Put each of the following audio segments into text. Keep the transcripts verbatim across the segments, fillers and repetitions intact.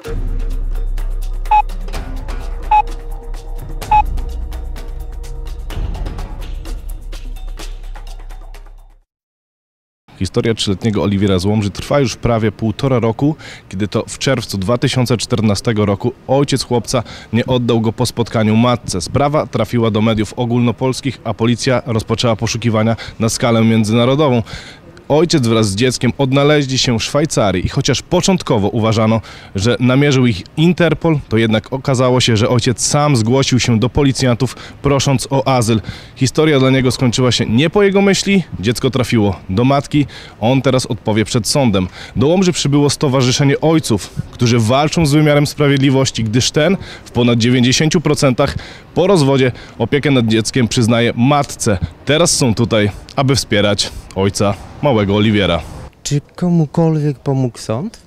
Historia trzyletniego Oliwiera z Łomży trwa już prawie półtora roku, kiedy to w czerwcu dwa tysiące czternastego roku ojciec chłopca nie oddał go po spotkaniu matce. Sprawa trafiła do mediów ogólnopolskich, a policja rozpoczęła poszukiwania na skalę międzynarodową. Ojciec wraz z dzieckiem odnaleźli się w Szwajcarii i chociaż początkowo uważano, że namierzył ich Interpol, to jednak okazało się, że ojciec sam zgłosił się do policjantów, prosząc o azyl. Historia dla niego skończyła się nie po jego myśli, dziecko trafiło do matki, on teraz odpowie przed sądem. Do Łomży przybyło Stowarzyszenie Ojców, którzy walczą z wymiarem sprawiedliwości, gdyż ten w ponad dziewięćdziesięciu procentach po rozwodzie opiekę nad dzieckiem przyznaje matce. Teraz są tutaj, aby wspierać ojca małego Oliwiera. Czy komukolwiek pomógł sąd?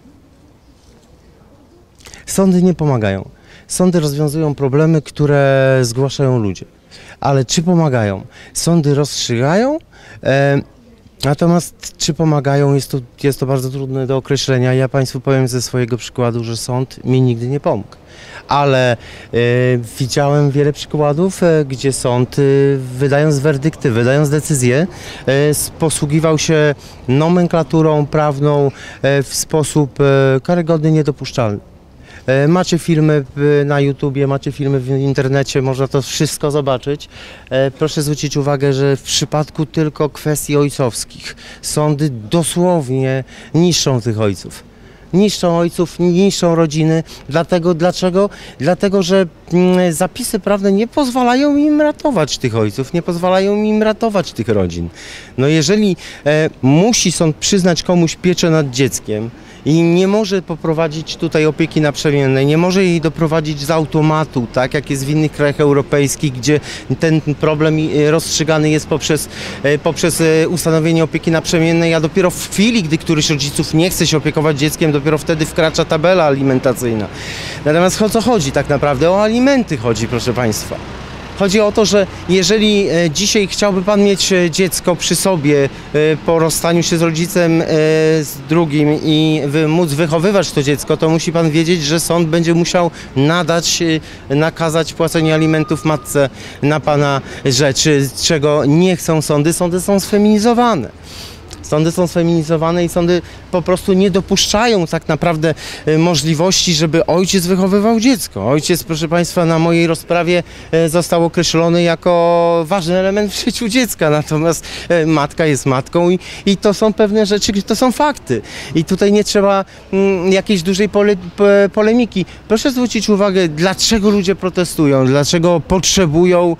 Sądy nie pomagają. Sądy rozwiązują problemy, które zgłaszają ludzie. Ale czy pomagają? Sądy rozstrzygają, e, natomiast czy pomagają, jest to, jest to bardzo trudne do określenia. Ja Państwu powiem ze swojego przykładu, że sąd mi nigdy nie pomógł. Ale y, widziałem wiele przykładów, y, gdzie sąd, y, wydając werdykty, wydając decyzje, y, posługiwał się nomenklaturą prawną y, w sposób y, karygodny, niedopuszczalny. Y, macie filmy y, na YouTubie, macie filmy w internecie, można to wszystko zobaczyć. Y, proszę zwrócić uwagę, że w przypadku tylko kwestii ojcowskich sądy dosłownie niszczą tych ojców. Niszczą ojców, niszczą rodziny. Dlatego, dlaczego? Dlatego, że mm, zapisy prawne nie pozwalają im ratować tych ojców, nie pozwalają im ratować tych rodzin. No jeżeli e, musi sąd przyznać komuś pieczę nad dzieckiem i nie może poprowadzić tutaj opieki naprzemiennej, nie może jej doprowadzić z automatu, tak jak jest w innych krajach europejskich, gdzie ten problem rozstrzygany jest poprzez, poprzez ustanowienie opieki naprzemiennej, a dopiero w chwili, gdy któryś rodziców nie chce się opiekować dzieckiem, dopiero wtedy wkracza tabela alimentacyjna. Natomiast o co chodzi tak naprawdę? O alimenty chodzi, proszę Państwa. Chodzi o to, że jeżeli dzisiaj chciałby Pan mieć dziecko przy sobie po rozstaniu się z rodzicem z drugim i móc wychowywać to dziecko, to musi Pan wiedzieć, że sąd będzie musiał nadać, nakazać płacenie alimentów matce na Pana rzecz, czego nie chcą sądy. Sądy są sfeminizowane. Sądy są sfeminizowane i sądy po prostu nie dopuszczają tak naprawdę możliwości, żeby ojciec wychowywał dziecko. Ojciec, proszę Państwa, na mojej rozprawie został określony jako ważny element w życiu dziecka, natomiast matka jest matką i, i to są pewne rzeczy, to są fakty. I tutaj nie trzeba mm, jakiejś dużej pole, polemiki. Proszę zwrócić uwagę, dlaczego ludzie protestują, dlaczego potrzebują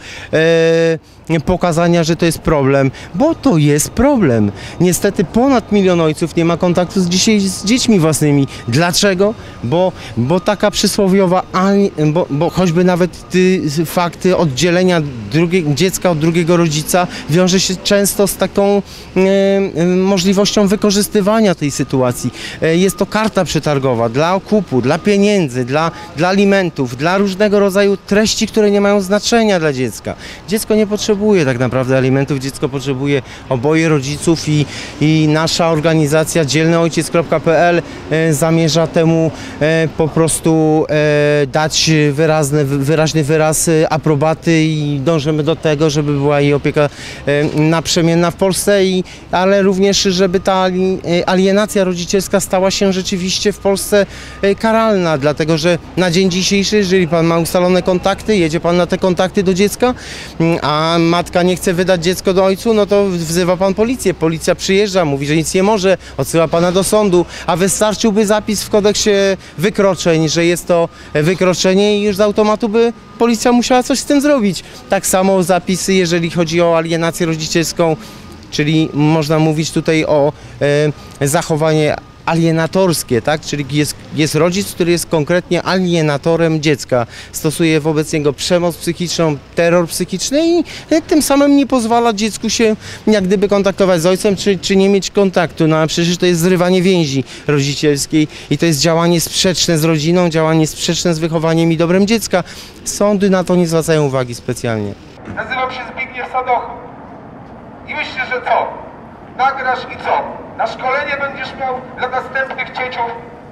e, pokazania, że to jest problem, bo to jest problem. Niestety ponad milion ojców nie ma kontaktu z dzisiaj z dziećmi własnymi. Dlaczego? Bo, bo taka przysłowiowa, bo, bo choćby nawet ty, fakty oddzielenia drugie, dziecka od drugiego rodzica wiąże się często z taką e, możliwością wykorzystywania tej sytuacji. E, jest to karta przetargowa dla okupu, dla pieniędzy, dla, dla alimentów, dla różnego rodzaju treści, które nie mają znaczenia dla dziecka. Dziecko nie potrzebuje tak naprawdę alimentów, dziecko potrzebuje oboje rodziców i, i nasza organizacja dzielny ojciec kropka p l e, zamierza temu e, po prostu e, dać wyrazny, wyraźny wyraz e, aprobaty i dążymy do tego, żeby była jej opieka e, naprzemienna w Polsce, i, ale również, żeby ta alienacja rodzicielska stała się rzeczywiście w Polsce e, karalna, dlatego że na dzień dzisiejszy, jeżeli Pan ma ustalone kontakty, jedzie Pan na te kontakty do dziecka, a matka nie chce wydać dziecko do ojcu, no to wzywa Pan policję. Policja przyjeżdża, mówi, że nic nie może, odsyła Pana do sądu, a wystarczyłby zapis w kodeksie wykroczeń, że jest to wykroczenie i już z automatu by policja musiała coś z tym zrobić. Tak samo zapisy, jeżeli chodzi o alienację rodzicielską, czyli można mówić tutaj o e, zachowanie alienatorskie, tak? Czyli jest, jest rodzic, który jest konkretnie alienatorem dziecka, stosuje wobec niego przemoc psychiczną, terror psychiczny i tym samym nie pozwala dziecku się jak gdyby kontaktować z ojcem, czy, czy nie mieć kontaktu. No a przecież to jest zrywanie więzi rodzicielskiej i to jest działanie sprzeczne z rodziną, działanie sprzeczne z wychowaniem i dobrem dziecka. Sądy na to nie zwracają uwagi specjalnie. Nazywam się Zbigniew Sadochów i myślę, że co? Nagrasz i co? Na szkolenie będziesz miał dla następnych dzieciów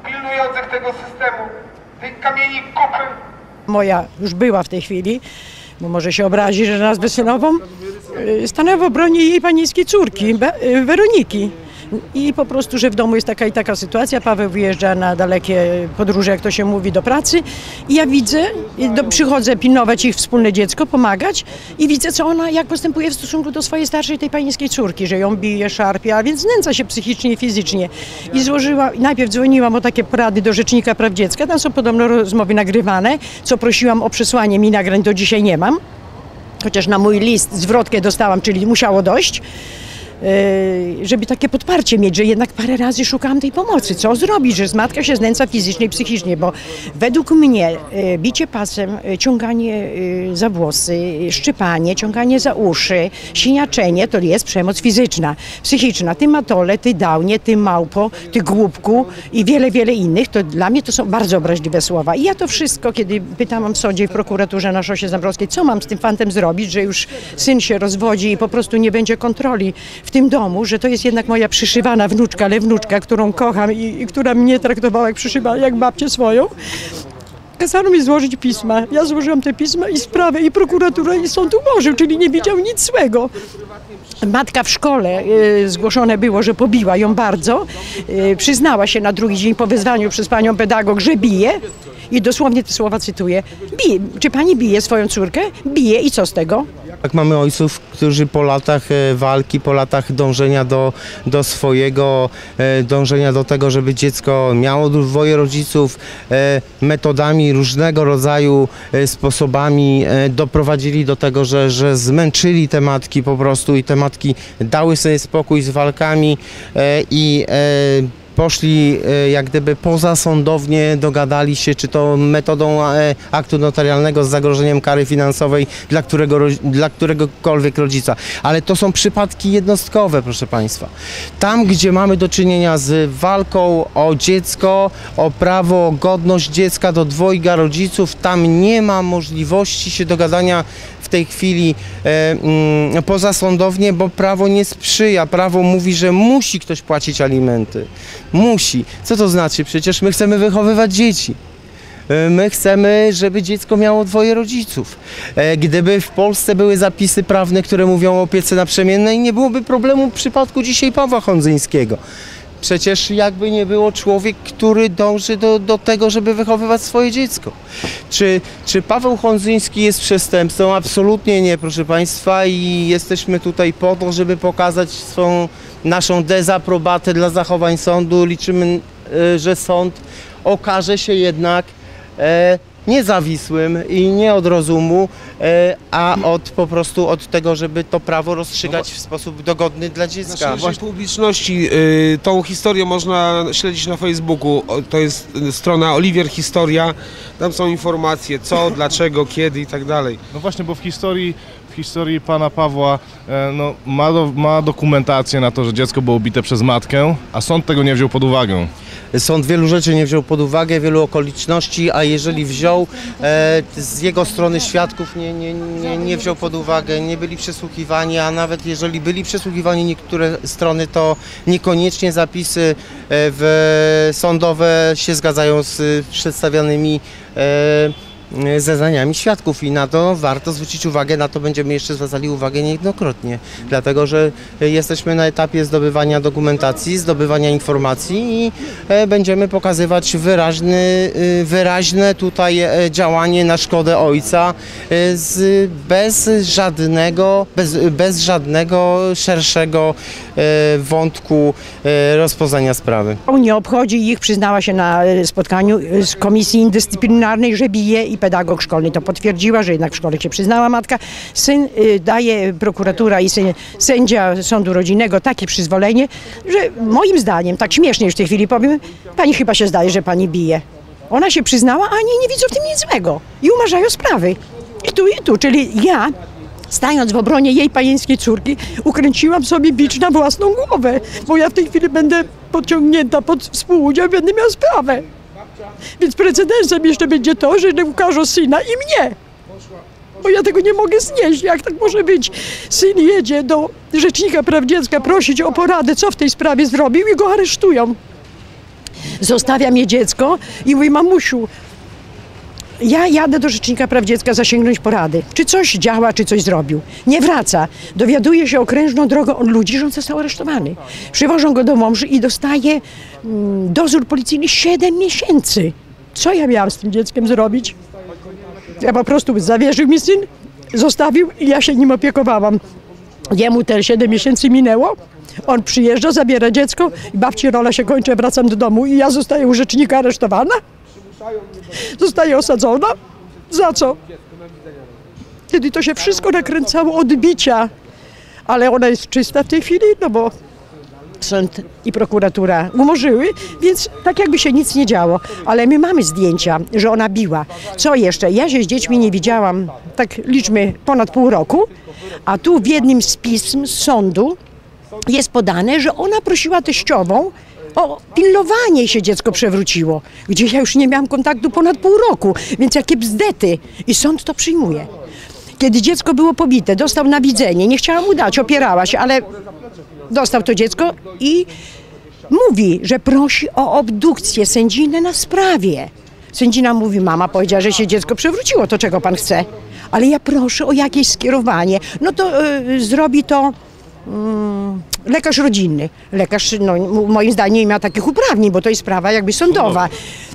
pilnujących tego systemu, tych kamieni kupy. Moja już była w tej chwili, bo może się obrazi, że nazwę synową, stanęła w obronie jej panieńskiej córki, Be- Weroniki. I po prostu, że w domu jest taka i taka sytuacja, Paweł wyjeżdża na dalekie podróże, jak to się mówi, do pracy i ja widzę, do, przychodzę pilnować ich wspólne dziecko, pomagać i widzę, co ona, jak postępuje w stosunku do swojej starszej, tej panieńskiej córki, że ją bije, szarpie, a więc znęca się psychicznie i fizycznie. I złożyła, najpierw dzwoniłam o takie porady do Rzecznika Praw Dziecka, tam są podobno rozmowy nagrywane, co prosiłam o przesłanie mi nagrań, do dzisiaj nie mam, chociaż na mój list zwrotkę dostałam, czyli musiało dojść. Żeby takie podparcie mieć, że jednak parę razy szukałam tej pomocy. Co zrobić, że matka się znęca fizycznie i psychicznie, bo według mnie bicie pasem, ciąganie za włosy, szczypanie, ciąganie za uszy, siniaczenie to jest przemoc fizyczna, psychiczna. Ty matole, ty dałnie, ty małpo, ty głupku i wiele, wiele innych, to dla mnie to są bardzo obraźliwe słowa. I ja to wszystko, kiedy pytałam w sądzie i w prokuraturze na Szosie Zambrowskiej, co mam z tym fantem zrobić, że już syn się rozwodzi i po prostu nie będzie kontroli w tym domu, że to jest jednak moja przyszywana wnuczka, ale wnuczka, którą kocham i, i która mnie traktowała jak przyszywana, jak babcię swoją. Kazano mi złożyć pisma. Ja złożyłam te pisma i sprawę, i prokuratura, i sąd umorzył, czyli nie widział nic złego. Matka w szkole y, zgłoszone było, że pobiła ją bardzo. Y, przyznała się na drugi dzień po wezwaniu przez panią pedagog, że bije. I dosłownie te słowa cytuję. Bije. Czy pani bije swoją córkę? Bije i co z tego? Tak, mamy ojców, którzy po latach e, walki, po latach dążenia do, do swojego, e, dążenia do tego, żeby dziecko miało dwoje rodziców, e, metodami różnego rodzaju e, sposobami e, doprowadzili do tego, że, że zmęczyli te matki po prostu i te matki dały sobie spokój z walkami e, i e, poszli jak gdyby pozasądownie, dogadali się, czy to metodą aktu notarialnego z zagrożeniem kary finansowej dla, którego, dla któregokolwiek rodzica. Ale to są przypadki jednostkowe, proszę Państwa. Tam, gdzie mamy do czynienia z walką o dziecko, o prawo, o godność dziecka do dwojga rodziców, tam nie ma możliwości się dogadania w tej chwili e, mm, pozasądownie, bo prawo nie sprzyja. Prawo mówi, że musi ktoś płacić alimenty. Musi. Co to znaczy? Przecież my chcemy wychowywać dzieci. E, my chcemy, żeby dziecko miało dwoje rodziców. E, gdyby w Polsce były zapisy prawne, które mówią o opiece naprzemiennej, nie byłoby problemu w przypadku dzisiaj Pawła Hondzyńskiego. Przecież jakby nie było człowiek, który dąży do, do tego, żeby wychowywać swoje dziecko. Czy, czy Paweł Hondzyński jest przestępcą? Absolutnie nie, proszę Państwa, i jesteśmy tutaj po to, żeby pokazać swoją, naszą dezaprobatę dla zachowań sądu. Liczymy, że sąd okaże się jednak e, niezawisłym i nie od rozumu, e, a od po prostu od tego, żeby to prawo rozstrzygać w sposób dogodny dla dziecka. Na szerszej publiczności y, tą historię można śledzić na Facebooku. O, to jest strona Oliwier Historia. Tam są informacje co, dlaczego, kiedy i tak dalej. No właśnie, bo w historii, w historii pana Pawła e, no, ma, do, ma dokumentację na to, że dziecko było bite przez matkę, a sąd tego nie wziął pod uwagę. Sąd wielu rzeczy nie wziął pod uwagę, wielu okoliczności, a jeżeli wziął, e, z jego strony świadków nie, nie, nie, nie wziął pod uwagę, nie byli przesłuchiwani, a nawet jeżeli byli przesłuchiwani niektóre strony, to niekoniecznie zapisy e, w, sądowe się zgadzają z przedstawianymi e, zeznaniami świadków i na to warto zwrócić uwagę, na to będziemy jeszcze zwracali uwagę niejednokrotnie, dlatego że jesteśmy na etapie zdobywania dokumentacji, zdobywania informacji i będziemy pokazywać wyraźny, wyraźne tutaj działanie na szkodę ojca z, bez żadnego, bez, bez żadnego szerszego wątku rozpoznania sprawy. Nie obchodzi ich, przyznała się na spotkaniu z komisji indyscyplinarnej, że bije i pedagog szkolny to potwierdziła, że jednak w szkole się przyznała matka. Syn y, daje prokuratura i syn, sędzia sądu rodzinnego takie przyzwolenie, że moim zdaniem, tak śmiesznie już w tej chwili powiem, pani chyba się zdaje, że pani bije. Ona się przyznała, a nie, nie widzą w tym nic złego i umarzają sprawy. I tu, i tu, czyli ja, stając w obronie jej panieńskiej córki, ukręciłam sobie bicz na własną głowę, bo ja w tej chwili będę podciągnięta pod współudział i będę miała sprawę. Więc precedensem jeszcze będzie to, że ukażą syna i mnie. Bo ja tego nie mogę znieść. Jak tak może być? Syn jedzie do Rzecznika Praw Dziecka prosić o poradę, co w tej sprawie zrobił i go aresztują. Zostawia mnie dziecko i mówi: mamusiu, ja jadę do Rzecznika Praw Dziecka zasięgnąć porady. Czy coś działa, czy coś zrobił. Nie wraca. Dowiaduje się okrężną drogą od ludzi, że on został aresztowany. Przywożą go do Łomży i dostaje mm, dozór policyjny siedem miesięcy. Co ja miałam z tym dzieckiem zrobić? Ja po prostu zawierzył mi syn, zostawił i ja się nim opiekowałam. Jemu te siedem miesięcy minęło. On przyjeżdża, zabiera dziecko i babci rola się kończy, wracam do domu i ja zostaję u rzecznika aresztowana. Zostaje osadzona. Za co? Kiedy to się wszystko nakręcało od bicia. Ale ona jest czysta w tej chwili, no bo sąd i prokuratura umorzyły, więc tak jakby się nic nie działo. Ale my mamy zdjęcia, że ona biła. Co jeszcze? Ja się z dziećmi nie widziałam, tak liczmy, ponad pół roku, a tu w jednym z pism z sądu jest podane, że ona prosiła teściową o pilnowanie, się dziecko przewróciło, gdzie ja już nie miałam kontaktu ponad pół roku, więc jakie bzdety. I sąd to przyjmuje. Kiedy dziecko było pobite, dostał na widzenie, nie chciała mu dać, opierała się, ale dostał to dziecko i mówi, że prosi o obdukcję sędzinę na sprawie. Sędzina mówi: mama powiedziała, że się dziecko przewróciło, to czego pan chce? Ale ja proszę o jakieś skierowanie. No to y, zrobi to y, lekarz rodzinny. Lekarz, no, moim zdaniem, nie ma takich uprawnień, bo to jest sprawa jakby sądowa.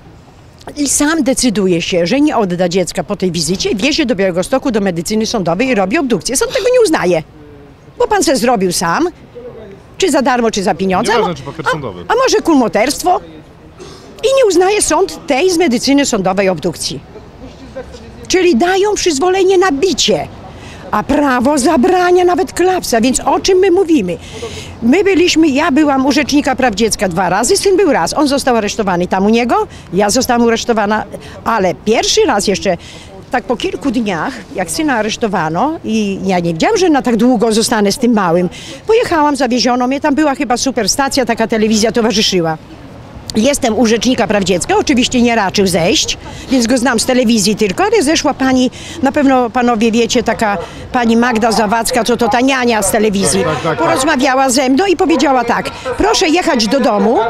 I sam decyduje się, że nie odda dziecka po tej wizycie, wiezie do Białegostoku, do medycyny sądowej i robi obdukcję. Sąd tego nie uznaje, bo pan se zrobił sam, czy za darmo, czy za pieniądze, Nieważne, czy papier sądowy. a, a może kulmoterstwo. I nie uznaje sąd tej z medycyny sądowej obdukcji. Czyli dają przyzwolenie na bicie, a prawo zabrania nawet klapsa, więc o czym my mówimy? My byliśmy, ja byłam u Rzecznika Praw Dziecka dwa razy, syn był raz, on został aresztowany tam u niego, ja zostałam aresztowana, ale pierwszy raz jeszcze, tak po kilku dniach, jak syna aresztowano i ja nie wiedziałam, że na tak długo zostanę z tym małym, pojechałam, zawieziono mnie, tam była chyba super stacja, taka telewizja towarzyszyła. Jestem u Rzecznika Praw Dziecka, oczywiście nie raczył zejść, więc go znam z telewizji tylko, ale zeszła pani, na pewno panowie wiecie, taka pani Magda Zawadzka, co to ta niania z telewizji, porozmawiała ze mną i powiedziała tak: proszę jechać do domu,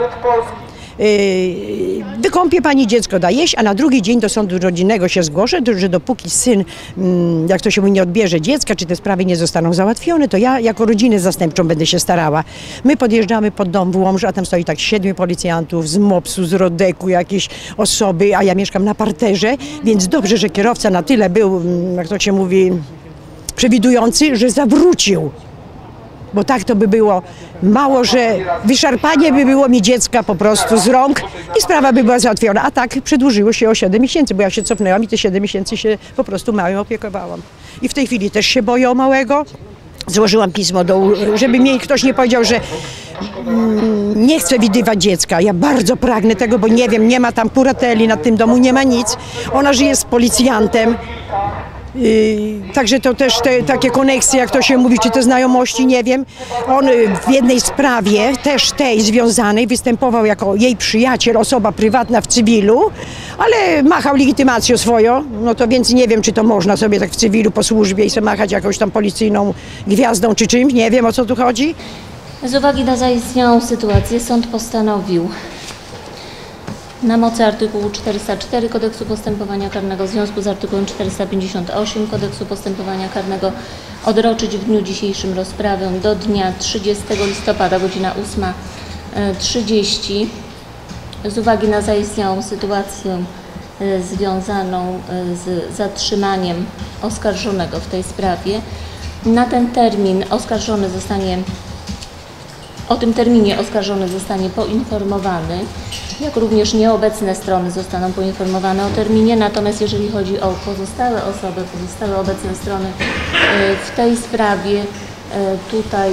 Yy, wykąpie pani dziecko, da jeść, a na drugi dzień do sądu rodzinnego się zgłoszę, że dopóki syn, mm, jak to się mówi, nie odbierze dziecka, czy te sprawy nie zostaną załatwione, to ja jako rodzinę zastępczą będę się starała. My podjeżdżamy pod dom w Łomży, a tam stoi tak siedmiu policjantów z mopsu, z Rodeku, jakieś osoby, a ja mieszkam na parterze, więc dobrze, że kierowca na tyle był, jak to się mówi, przewidujący, że zawrócił. Bo tak to by było mało, że wyszarpanie by było mi dziecka po prostu z rąk i sprawa by była załatwiona. A tak przedłużyło się o siedem miesięcy, bo ja się cofnęłam i te siedem miesięcy się po prostu małym opiekowałam. I w tej chwili też się boję o małego. Złożyłam pismo, do, żeby mi ktoś nie powiedział, że mm, nie chcę widywać dziecka. Ja bardzo pragnę tego, bo nie wiem, nie ma tam kurateli nad tym domu, nie ma nic. Ona żyje z policjantem. Yy, także to też te takie koneksje, jak to się mówi, czy te znajomości, nie wiem. On w jednej sprawie, też tej związanej, występował jako jej przyjaciel, osoba prywatna w cywilu, ale machał legitymacją swoją, no to więc nie wiem, czy to można sobie tak w cywilu po służbie i sobie machać jakąś tam policyjną gwiazdą czy czymś, nie wiem, o co tu chodzi. Z uwagi na zaistniałą sytuację sąd postanowił na mocy artykułu czterysta cztery Kodeksu Postępowania Karnego w związku z artykułem czterysta pięćdziesiąt osiem Kodeksu Postępowania Karnego odroczyć w dniu dzisiejszym rozprawę do dnia trzydziestego listopada, godzina ósma trzydzieści. Z uwagi na zaistniałą sytuację związaną z zatrzymaniem oskarżonego w tej sprawie, na ten termin oskarżony zostanie O tym terminie oskarżony zostanie poinformowany, jak również nieobecne strony zostaną poinformowane o terminie, natomiast jeżeli chodzi o pozostałe osoby, pozostałe obecne strony w tej sprawie, tutaj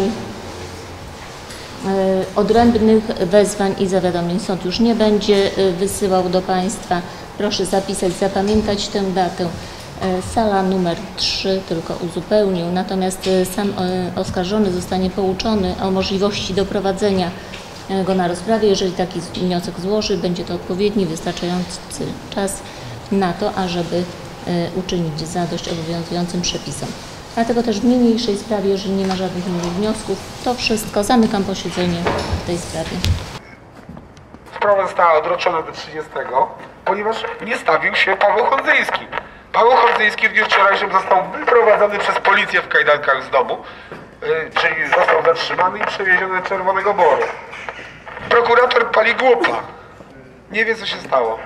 odrębnych wezwań i zawiadomień sąd już nie będzie wysyłał do Państwa. Proszę zapisać, zapamiętać tę datę. Sala numer trzy tylko uzupełnił, natomiast sam oskarżony zostanie pouczony o możliwości doprowadzenia go na rozprawie. Jeżeli taki wniosek złoży, będzie to odpowiedni, wystarczający czas na to, ażeby uczynić zadość obowiązującym przepisom. Dlatego też w niniejszej sprawie, jeżeli nie ma żadnych innych wniosków, to wszystko. Zamykam posiedzenie w tej sprawie. sprawa została odroczona do trzydziestego, ponieważ nie stawił się Paweł Hondzyński. Paweł Hondzyński w dniu wczorajszym został wyprowadzony przez policję w kajdankach z domu, yy, czyli został zatrzymany i przewieziony do Czerwonego Boru. Prokurator pali głupa. Nie wie, co się stało.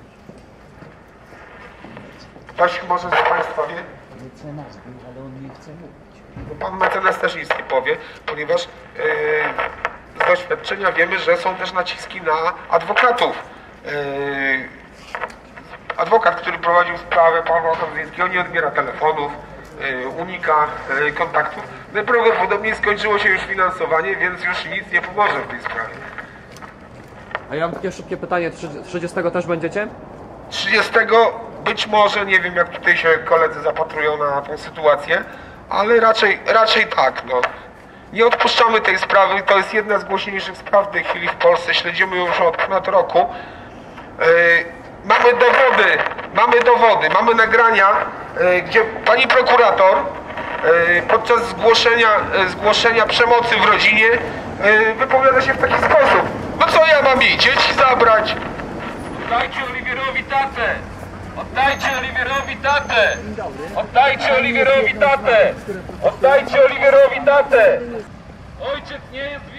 Ktoś może z Państwa wie? Mecenas był, ale on nie chce mówić. Bo pan mecenas też nic nie powie, ponieważ yy, z doświadczenia wiemy, że są też naciski na adwokatów. Yy, adwokat, który prowadził sprawę Pawła Hondzyńskiego, nie odbiera telefonów, yy, unika yy, kontaktów. Najprawdopodobniej skończyło się już finansowanie, więc już nic nie pomoże w tej sprawie. A ja mam takie szybkie pytanie, trzydziestego też będziecie? trzydziestego być może, nie wiem jak tutaj się koledzy zapatrują na tą sytuację, ale raczej, raczej tak, no. Nie odpuszczamy tej sprawy, to jest jedna z głośniejszych spraw w tej chwili w Polsce, śledzimy ją już od ponad roku. Yy, mamy dowody, mamy dowody, mamy nagrania, yy, gdzie pani prokurator yy, podczas zgłoszenia, yy, zgłoszenia przemocy w rodzinie yy, wypowiada się w taki sposób. No co ja mam jej dzieci zabrać? Oddajcie Oliwierowi tatę! Oddajcie Oliwierowi tatę! Oddajcie Oliwierowi tatę! Oddajcie Oliwierowi tatę! Ojciec nie jest